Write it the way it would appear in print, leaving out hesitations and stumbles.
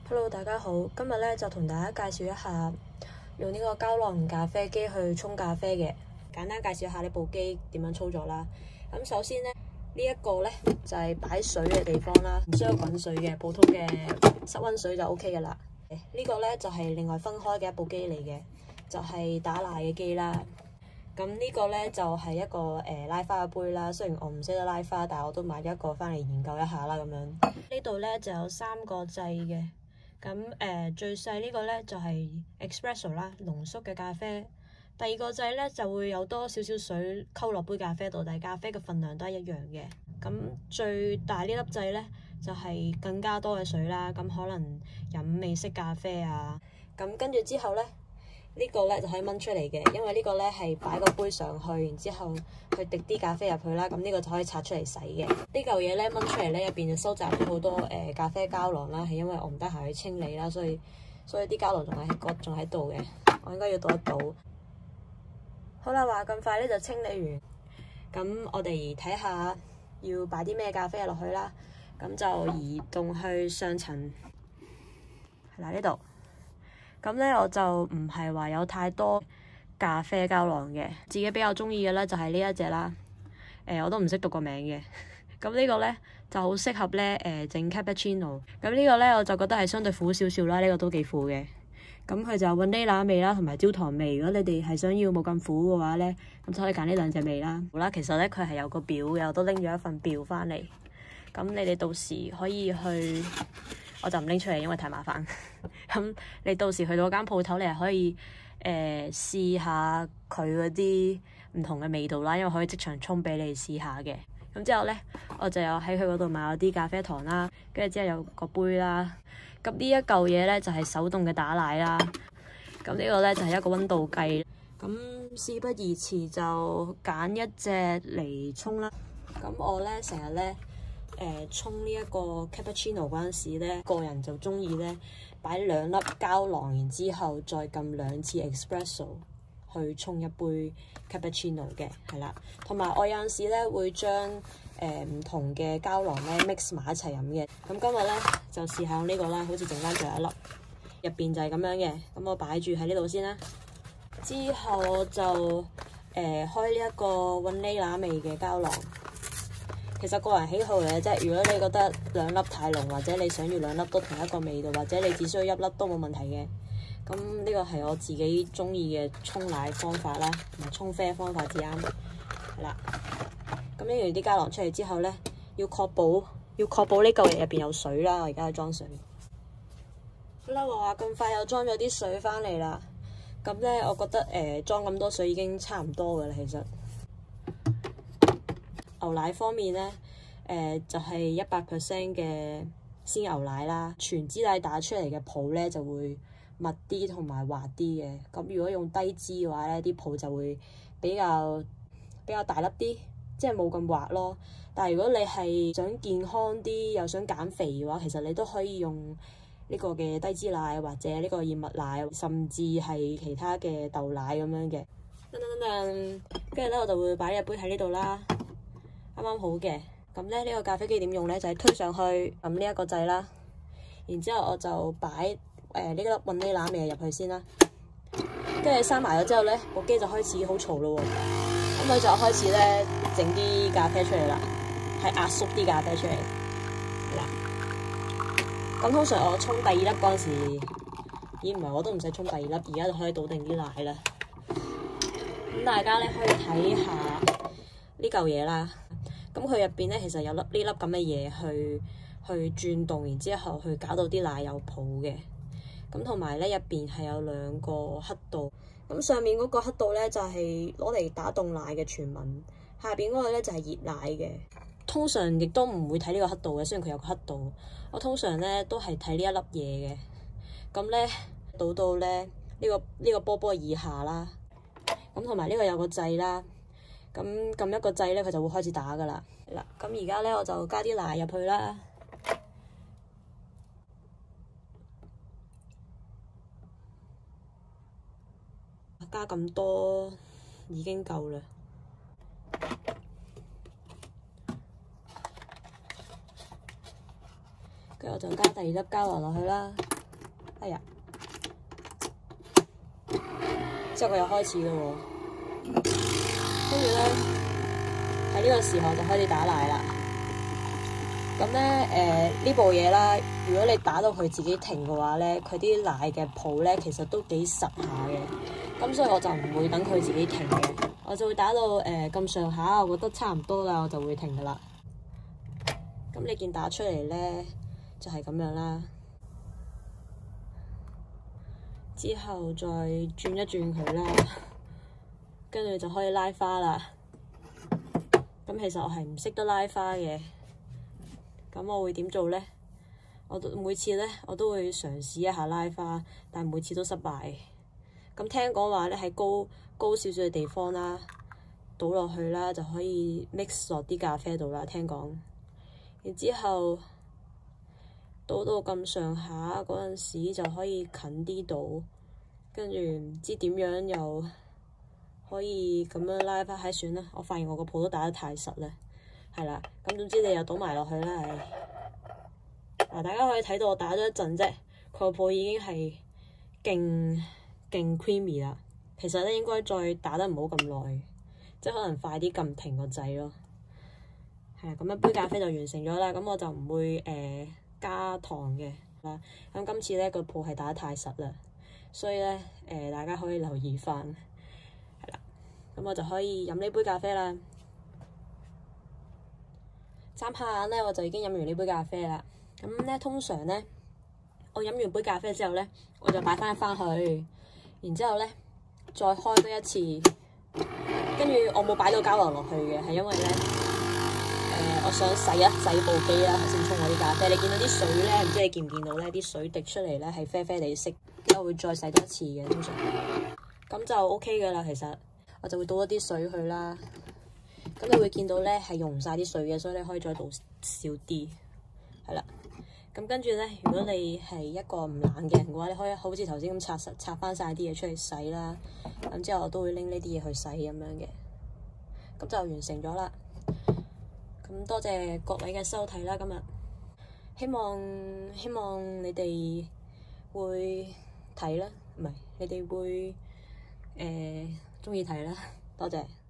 Hello， 大家好，今日咧就同大家介紹一下用呢個膠囊咖啡機去沖咖啡嘅。簡單介紹一下呢部機點樣操作啦。咁首先咧，呢一個咧就係擺水嘅地方啦，唔需要滾水嘅，普通嘅室溫水就 OK 噶啦。呢個咧就係另外分開嘅一部機嚟嘅，就係打奶嘅機啦。咁呢個咧就係一個拉花嘅杯啦。雖然我唔識得拉花，但係我都買咗一個翻嚟研究一下啦。咁樣呢度咧就有3個掣嘅。咁最細呢個咧就係 Espresso 啦，濃縮嘅咖啡。第二個掣咧就會有多少少水溝落杯咖啡度，但係咖啡嘅份量都係一樣嘅。咁最大呢粒掣咧就係更加多嘅水啦。咁可能飲美式咖啡啊。咁跟住之後咧，呢個咧就可以掹出嚟嘅，因為呢個咧係擺個杯上去，然之後去滴啲咖啡入去啦。咁呢個就可以拆出嚟洗嘅。呢嚿嘢咧掹出嚟咧，入邊就收集咗好多咖啡膠囊啦。係因為我唔得閒去清理啦，所以啲膠囊仲喺度嘅。我應該要倒一倒。好啦，話咁快咧就清理完。咁我哋睇下要擺啲咩咖啡落去啦。咁就移動去上層，係啦呢度。咁咧我就唔係話有太多咖啡膠囊嘅，自己比較中意嘅咧就係呢一隻啦。我都唔識讀個名嘅。咁呢個咧就好適合咧整 cappuccino。咁呢個咧我就覺得係相對苦少少啦，呢個都幾苦嘅。咁佢就有 vanilla 味啦，同埋焦糖味。如果你哋係想要冇咁苦嘅話咧，咁就可以揀呢兩隻味啦。好啦，其實咧佢係有個表嘅，我都拎咗一份表翻嚟。咁你哋到時可以去。我就唔拎出嚟，因為太麻煩。咁你到時去到間鋪頭，你係可以試下佢嗰啲唔同嘅味道啦，因為可以即場沖俾你試下嘅。咁之後咧，我就有喺佢嗰度買咗啲咖啡糖啦，跟住之後有個杯啦。咁呢一嚿嘢咧就係手動嘅打奶啦。咁呢個咧就係一個溫度計。咁事不宜遲，就揀一隻嚟沖啦。咁我咧成日咧。沖呢一個 cappuccino 嗰陣時咧，個人就中意咧擺2粒膠囊，然之後再撳2次 espresso 去沖一杯 cappuccino 嘅，係啦。同埋我有陣時咧會將唔同嘅膠囊咧 mix 埋一齊飲嘅。咁今日咧就試下用呢個啦，好似剩翻最後一粒，入邊就係咁樣嘅。咁我擺住喺呢度先啦。之後我就開呢一個 vanilla 味嘅膠囊。其實個人喜好嚟嘅啫，如果你覺得2粒太濃，或者你想要2粒都同一個味道，或者你只需要1粒都冇問題嘅。咁呢個係我自己中意嘅沖奶方法啦，同埋沖啡方法至啱。係啦，咁拎完啲膠囊出嚟之後咧，要確保呢嚿嘢入邊有水啦。我而家去裝水。好啦，話咁快又裝咗啲水翻嚟啦。咁咧，我覺得裝咁多水已經差唔多噶啦，其實。牛奶方面咧，就係100% 嘅鮮牛奶啦。全脂奶打出嚟嘅泡咧就會密啲同埋滑啲嘅。咁如果用低脂嘅話咧，啲泡就會比較大粒啲，即係冇咁滑咯。但係如果你係想健康啲又想減肥嘅話，其實你都可以用呢個嘅低脂奶或者呢個燕麥奶，甚至係其他嘅豆奶咁樣嘅。跟住咧我就會擺一杯喺呢度啦。啱啱好嘅。咁咧呢個咖啡機點用咧？就係推上去撳呢一個掣啦，然之後我就擺呢粒vanilla味入去先啦，跟住閂埋咗之後咧，部機就開始好嘈咯喎。咁佢就開始咧整啲咖啡出嚟啦，係壓縮啲咖啡出嚟。嗱，咁通常我沖第2粒嗰陣時，唔係我都唔使沖第2粒，而家就可以倒定啲奶啦。咁大家咧可以睇下呢嚿嘢啦。咁佢入邊咧，其實有呢粒咁嘅嘢去轉動，然之後去搞到啲奶有泡嘅。咁同埋咧，入邊係有2個刻度。咁上面嗰個刻度咧就係攞嚟打凍奶嘅傳聞，下邊嗰個咧就係熱奶嘅。通常亦都唔會睇呢個刻度嘅，雖然佢有個刻度。我通常咧都係睇呢一粒嘢嘅。咁咧倒到咧呢個波波以下啦。咁同埋呢個有個掣啦。咁撳一個掣咧，佢就會開始打噶啦。嗱，咁而家咧我就加啲奶入去啦。加咁多已經夠啦。跟住我就加第2粒膠囊落去啦。 係啊，之後佢又開始啦喎，跟住咧喺呢個時候就開始打奶啦。咁咧呢部嘢啦，如果你打到佢自己停嘅話咧，佢啲奶嘅泡咧其實都幾實下嘅。咁所以我就唔會等佢自己停嘅，我就會打到咁上下，我覺得差唔多啦，我就會停噶啦。咁你見打出嚟咧就係咁樣啦，之後再轉一轉佢啦，跟住就可以拉花啦。咁其實我係唔識得拉花嘅。咁我會點做咧？每次咧我都會嘗試一下拉花，但係每次都失敗。咁聽講話咧喺高少少嘅地方啦，倒落去啦就可以 mix 落啲咖啡度啦。聽講，然之後倒到咁上下嗰陣時就可以近啲倒，跟住唔知點樣又可以咁樣拉花。係算啦，我發現我個泡都打得太實啦。係啦，咁總之你又倒埋落去啦，嗱，大家可以睇到我打咗一陣啫，佢個泡已經係勁 creamy 啦。其實咧應該再打得唔好咁耐，即係可能快啲撳停個掣咯。係啊，咁一杯咖啡就完成咗啦。咁我就唔會加糖嘅啦。咁今次咧個泡係打得太實啦，所以咧大家可以留意翻。係啦，咁我就可以飲呢杯咖啡啦。眨下眼咧，我就已經飲完呢杯咖啡啦。咁咧，通常咧，我飲完杯咖啡之後咧，我就擺翻去，然之後咧再開多一次。跟住我冇擺到膠囊落去嘅，係因為咧我想洗一洗部機啦，先沖我啲咖啡。你見到啲水咧，唔知你見唔見到咧？啲水滴出嚟咧係啡啡地色，我會再洗多一次嘅，通常。咁就 OK 噶啦，其實我就會倒一啲水去啦。咁你會見到咧係溶晒啲水嘅，所以你可以再倒少啲，係啦。咁跟住咧，如果你係一個唔懶嘅人嘅話，你可以好似頭先咁拆翻晒啲嘢出嚟洗啦。咁之後我都會拎呢啲嘢去洗咁樣嘅，咁就完成咗啦。咁多謝各位嘅收睇啦，今日希望你哋會睇啦，唔係你哋會鍾意睇啦，多謝。